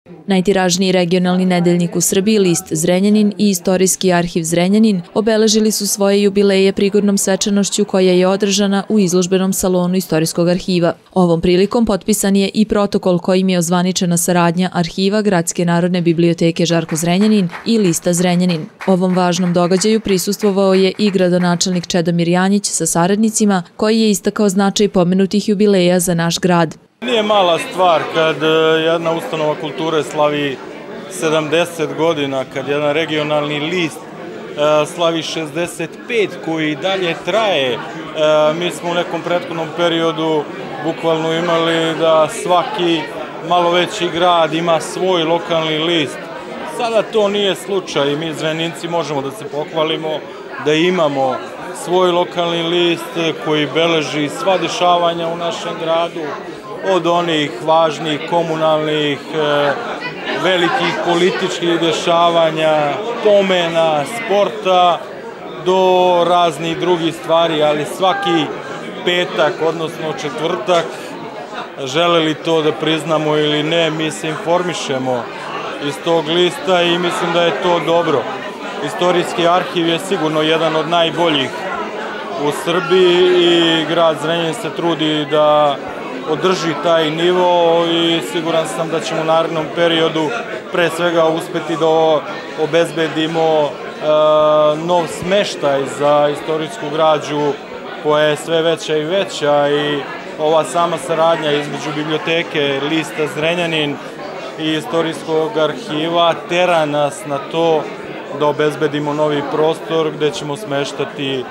Najtiražniji regionalni nedeljnik u Srbiji, list Zrenjanin i Istorijski arhiv Zrenjanin obeležili su svoje jubileje prigodnom svečanošću koja je održana u izložbenom salonu Istorijskog arhiva. Ovom prilikom potpisan je i protokol kojim je ozvaničena saradnja arhiva Gradske narodne biblioteke Žarko Zrenjanin i lista Zrenjanin. Ovom važnom događaju prisustvovao je i gradonačelnik Čedomir Janjić sa saradnicima, koji je istakao značaj pomenutih jubileja za naš grad. Nije mala stvar kad jedna ustanova kulture slavi 70 godina, kad jedan regionalni list slavi 65 koji dalje traje. Mi smo u nekom prethodnom periodu bukvalno imali da svaki malo veći grad ima svoj lokalni list. Sada to nije slučaj i mi Zrenjaninci možemo da se pohvalimo da imamo svoj lokalni list koji beleži sva dešavanja u našem gradu, od onih važnih komunalnih, velikih političkih dešavanja, pomena, sporta, do raznih drugih stvari, ali svaki petak, odnosno četvrtak, želeli to da priznamo ili ne, mi se informišemo iz tog lista i mislim da je to dobro. Istorijski arhiv je sigurno jedan od najboljih u Srbiji i grad Zrenjanin se trudi da održi taj nivo i siguran sam da ćemo u narednom periodu pre svega uspeti da obezbedimo nov smeštaj za istorijsku građu koja je sve veća i veća i ova sama saradnja između biblioteke, lista Zrenjanin i Istorijskog arhiva tera nas na to da obezbedimo novi prostor gde ćemo smeštati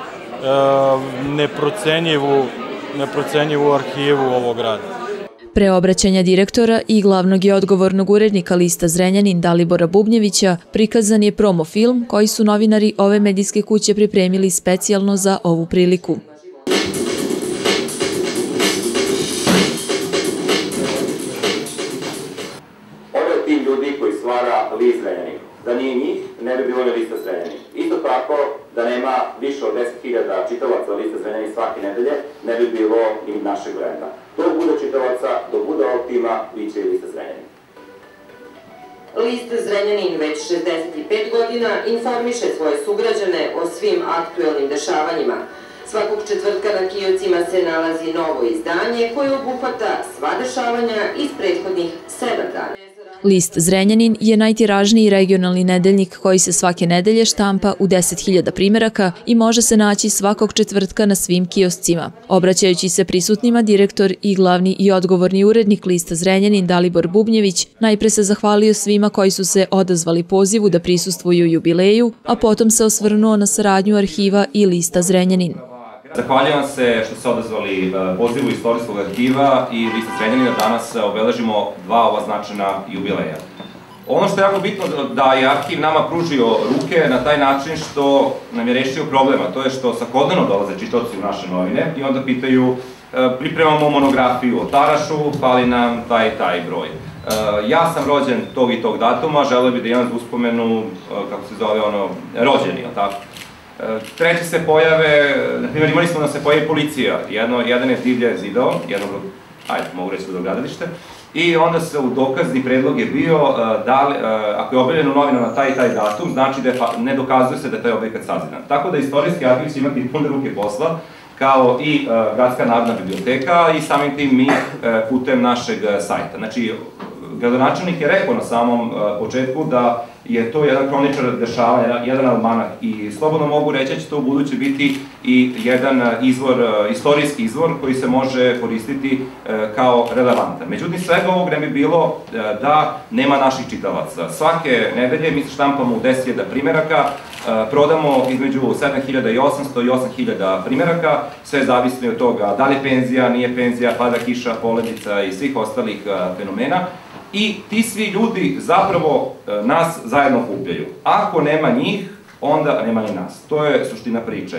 neprocenjivu arhivu ovog grada. Pre obraćanja direktora i glavnog i odgovornog urednika lista Zrenjanin Dalibora Bubnjevića prikazan je promo film koji su novinari ove medijske kuće pripremili specijalno za ovu priliku. Ovo je tim ljudi koji stvara list Zrenjanin. Da nije njih, ne bi bilo ni lista Zrenjanin. Isto tako, da nema više od 10.000 čitalaca lista Zrenjanin svake nedelje, ne bi bilo ni našeg brenda. Dok bude čitalaca, dok bude ovog tima, bit će i lista Zrenjanin. List Zrenjanin već 65 godina informiše svoje sugrađane o svim aktuelnim dešavanjima. Svakog četvrtka na kioscima se nalazi novo izdanje koje obuhvata sva dešavanja iz prethodnih 7 dana. List Zrenjanin je najtiražniji regionalni nedeljnik koji se svake nedelje štampa u 10.000 primeraka i može se naći svakog četvrtka na svim kioscima. Obraćajući se prisutnima, direktor i glavni i odgovorni urednik lista Zrenjanin Dalibor Bubnjević najpre se zahvalio svima koji su se odazvali pozivu da prisustvuju jubileju, a potom se osvrnuo na saradnju arhiva i lista Zrenjanin. Zahvaljujem se što ste odazvali pozivu Istorijskog arhiva i lista Zrenjanina. Danas obeležimo dva ova značajna jubileja. Ono što je jako bitno da je arhiv nama pružio ruke na taj način što nam je rešio problema. To je što svakodnevno dolaze čitaoci u naše novine i onda pitaju pripremamo monografiju o Tarašu, fali nam taj i taj broj. Ja sam rođen tog i tog datuma, želeo bih da imam uspomenu, kako se zove ono, rođeni, ili tako? Treći se pojave, na primjer imali smo da se pojavi policija, jedan je divlje zidao, mogu reći vodogradilište, i onda se u dokazni predlog je bio, ako je objavljeno novina na taj i taj datum, znači da ne dokazuje se da je taj objekat sazidan. Tako da Istorijski arhiv će imati pune ruke posla, kao i Gradska narodna biblioteka i samim tim mi putem našeg sajta. Znači, gradonačelnik je rekao na samom početku da je to jedan kroničar dešavanja, jedan almanak i slobodno mogu reći da će to u buduće biti i jedan istorijski izvor koji se može koristiti kao relevantan. Međutim, svega ovog ne bi bilo da nema naših čitalaca. Svake nedelje mi se štampamo u 10.000 primeraka, prodamo između 7.800 i 8.000 primeraka, sve zavisno od toga da li je penzija, nije penzija, pada kiša, poledica i svih ostalih fenomena. I ti svi ljudi zapravo nas zajedno kupljaju. Ako nema njih, onda nema ni nas. To je suština priče.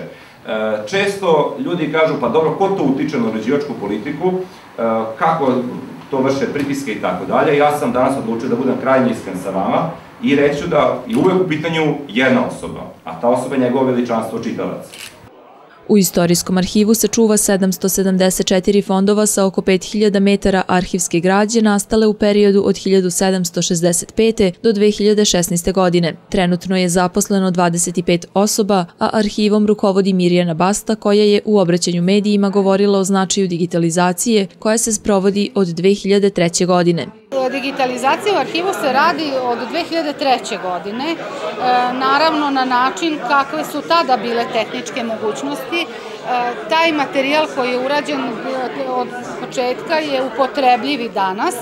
Često ljudi kažu, pa dobro, ko to utiče na uređivačku politiku, kako to vrše pritiske i tako dalje. Ja sam danas odlučio da budem krajnje iskren sa vama i reću da je uvek u pitanju jedna osoba, a ta osoba je njegovo veličanstvo čitalac. U Istorijskom arhivu se čuva 774 fondova sa oko 5000 metara arhivske građe nastale u periodu od 1765. do 2016. godine. Trenutno je zaposleno 25 osoba, a arhivom rukovodi Mirjana Basta, koja je u obraćanju medijima govorila o značaju digitalizacije koja se sprovodi od 2003. godine. Digitalizacija u arhivu se radi od 2003. godine, naravno na način kakve su tada bile tehničke mogućnosti. Taj materijal koji je urađen od početka je upotrebljiv i danas,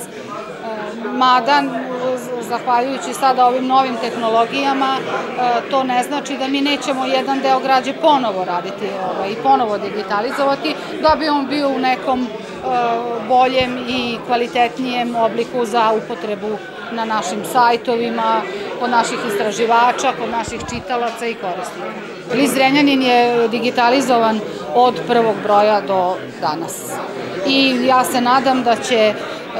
mada zahvaljujući sada ovim novim tehnologijama to ne znači da mi nećemo jedan deo građe ponovo raditi i ponovo digitalizovati, da bi on bio u nekom boljem i kvalitetnijem obliku za upotrebu na našim sajtovima, kod naših istraživača, kod naših čitalaca i korisnika. List Zrenjanin je digitalizovan od prvog broja do danas. I ja se nadam da će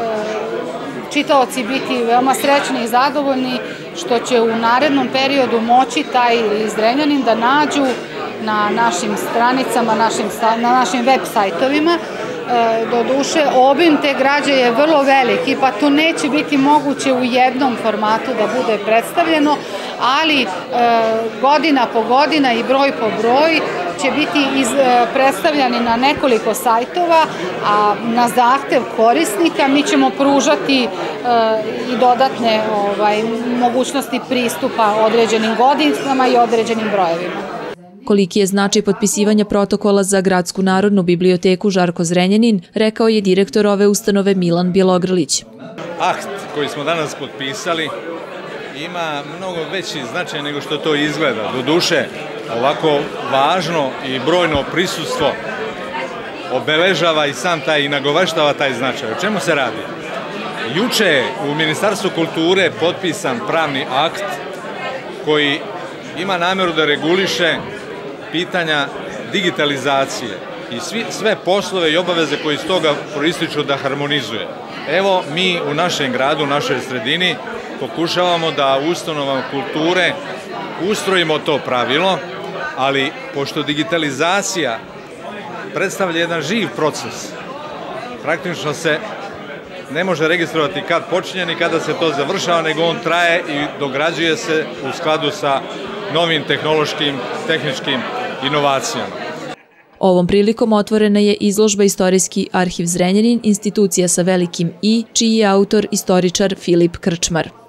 čitaoci biti veoma srećni i zadovoljni što će u narednom periodu moći taj List Zrenjanin da nađu na našim stranicama, na našim web sajtovima. Doduše, obim te građe je vrlo veliki, pa to neće biti moguće u jednom formatu da bude predstavljeno, ali godina po godina i broj po broj će biti predstavljani na nekoliko sajtova, a na zahtev korisnika mi ćemo pružati i dodatne mogućnosti pristupa određenim godinama i određenim brojevima. Koliki je značaj potpisivanja protokola za Gradsku narodnu biblioteku Žarko Zrenjanin, rekao je direktor ove ustanove Milan Bjelogrlić. Akt koji smo danas potpisali ima mnogo veći značaj nego što to izgleda. Doduše, ovako važno i brojno prisustvo obeležava i sam taj i nagoveštava taj značaj. O čemu se radi? Juče je u Ministarstvu kulture potpisan pravni akt koji ima namjeru da reguliše pitanja digitalizacije i sve poslove i obaveze koji iz toga proističu da harmonizuje. Evo, mi u našem gradu, u našoj sredini, pokušavamo da u ustanovama kulture ustrojimo to pravilo, ali pošto digitalizacija predstavlja jedan živ proces, praktično se ne može registrovati kad počinje ni kada se to završava, nego on traje i dograđuje se u skladu sa novim tehničkim inovacijama. Ovom prilikom otvorena je izložba Istorijski arhiv Zrenjanin, institucija sa velikim I, čiji je autor istoričar Filip Krčmar.